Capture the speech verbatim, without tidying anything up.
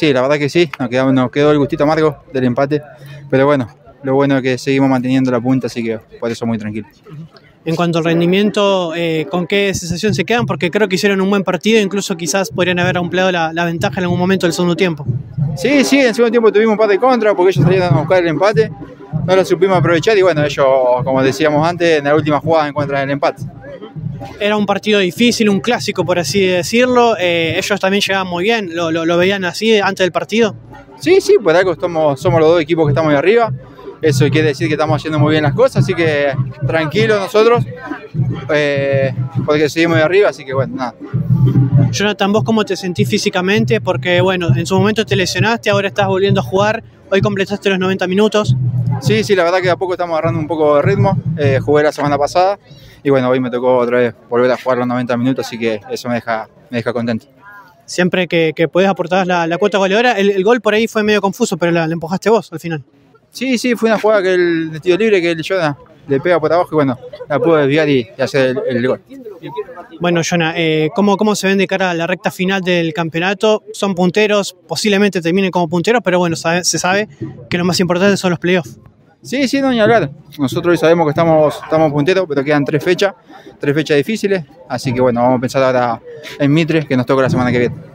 Sí, la verdad que sí, nos quedó, nos quedó el gustito amargo del empate, pero bueno, lo bueno es que seguimos manteniendo la punta, así que por eso muy tranquilo. En cuanto al rendimiento, eh, ¿con qué sensación se quedan? Porque creo que hicieron un buen partido, incluso quizás podrían haber ampliado la, la ventaja en algún momento del segundo tiempo. Sí, sí, en el segundo tiempo tuvimos un par de contra porque ellos salieron a buscar el empate, no lo supimos aprovechar y bueno, ellos, como decíamos antes, en la última jugada encuentran el empate. Era un partido difícil, un clásico por así decirlo, eh, ellos también llegaban muy bien, ¿Lo, lo, lo veían así antes del partido? Sí, sí, por algo estamos, somos los dos equipos que estamos ahí arriba, eso quiere decir que estamos haciendo muy bien las cosas, así que tranquilos nosotros, eh, porque seguimos ahí arriba, así que bueno, nada. Jonathan, ¿vos cómo te sentís físicamente? Porque bueno, en su momento te lesionaste, ahora estás volviendo a jugar, hoy completaste los noventa minutos. Sí, sí, la verdad que de a poco estamos agarrando un poco de ritmo, eh, jugué la semana pasada y bueno, hoy me tocó otra vez volver a jugar los noventa minutos, así que eso me deja, me deja contento. Siempre que, que podés aportar la, la cuota goleadora, el, el gol por ahí fue medio confuso, pero la, la empujaste vos al final. Sí, sí, fue una jugada que el de tiro libre que el Jonah le pega por abajo y bueno, la pude desviar y, y hacer el, el gol. Bueno, Jonah, eh, ¿cómo, ¿cómo se ven de cara a la recta final del campeonato? Son punteros, posiblemente terminen como punteros, pero bueno, sabe, se sabe que lo más importante son los playoffs. Sí, sí, no, ni hablar. Nosotros hoy sabemos que estamos, estamos punteros, pero quedan tres fechas, tres fechas difíciles, así que bueno, vamos a pensar ahora en Mitre, que nos toca la semana que viene.